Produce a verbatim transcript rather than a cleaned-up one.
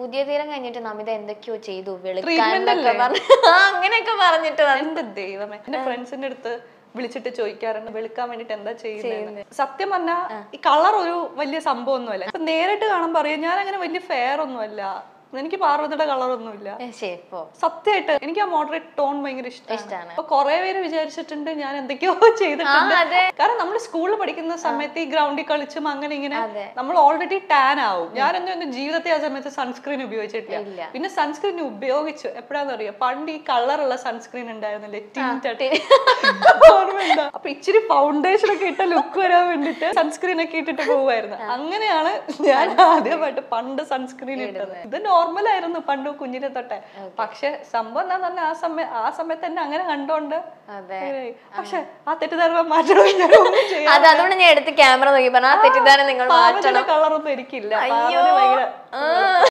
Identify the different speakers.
Speaker 1: പുതിയ തീരം കഴിഞ്ഞിട്ട് നമിത എന്തൊക്കെയോ ചെയ്തു, വെളുക്കാനൊക്കെ പറഞ്ഞു, അങ്ങനെയൊക്കെ പറഞ്ഞിട്ട്.
Speaker 2: എന്റെ ദൈവമേ, എന്റെ ഫ്രണ്ട്സിന്റെ അടുത്ത് വിളിച്ചിട്ട് ചോദിക്കാറുണ്ട് വെളുക്കാൻ വേണ്ടിട്ട് എന്താ ചെയ്യുന്നത്. സത്യം പറഞ്ഞാ ഈ കളർ ഒരു വലിയ സംഭവം ഒന്നുമല്ല. ഇപ്പൊ നേരിട്ട് കാണാൻ പറയാം, ഞാൻ അങ്ങനെ വലിയ ഫെയർ ഒന്നുമല്ല, എനിക്ക് പാർവതിയുടെ കളറൊന്നുമില്ല. സത്യമായിട്ട് എനിക്ക് ആ മോഡറേറ്റ് ടോൺ ഭയങ്കര ഇഷ്ടമാണ്. അപ്പൊ കുറെ പേര് വിചാരിച്ചിട്ടുണ്ട് ഞാൻ എന്തൊക്കെയോ ചെയ്തിട്ടുണ്ട്. കാരണം നമ്മൾ സ്കൂളിൽ പഠിക്കുന്ന സമയത്ത് ഈ ഗ്രൗണ്ടിൽ കളിച്ചും അങ്ങനെ ഇങ്ങനെ നമ്മൾ ഓൾറെഡി ടാൻ ആവും. ഞാനൊന്നും എന്റെ ജീവിതത്തെ ആ സമയത്ത് സൺസ്ക്രീൻ ഉപയോഗിച്ചിട്ടില്ല. പിന്നെ സൺസ്ക്രീൻ ഉപയോഗിച്ചു എപ്പോഴാന്ന് അറിയാം, പണ്ട് ഈ കളറുള്ള സൺസ്ക്രീൻ ഉണ്ടായിരുന്നില്ലേ, ഓർമ്മയുണ്ടോ? അപ്പൊ ഇച്ചിരി ഫൗണ്ടേഷൻ ഒക്കെ ഇട്ട ലുക്ക് വരാൻ വേണ്ടിട്ട് സൺസ്ക്രീൻ ഒക്കെ ഇട്ടിട്ട് പോവായിരുന്നു. അങ്ങനെയാണ് ഞാൻ ആദ്യമായിട്ട് പണ്ട് സൺസ്ക്രീൻ ഇട്ടത്. ഇത് നോർമൽ ആയിരുന്നു പണ്ട് കുഞ്ഞിനെ തൊട്ടെ. പക്ഷെ സംഭവം എന്താന്ന് പറഞ്ഞാൽ ആ സമയം ആ സമയത്ത് തന്നെ അങ്ങനെ കണ്ടോണ്ട്. പക്ഷെ ആ തെറ്റിദ്ധാരണ മാറ്റണം.
Speaker 1: അതുകൊണ്ട് ഞാൻ എടുത്ത് ക്യാമറ നോക്കി പറഞ്ഞു ആ തെറ്റിദ്ധാരണ നിങ്ങൾ മാറ്റണം.
Speaker 2: കളറൊന്നും എനിക്കില്ല.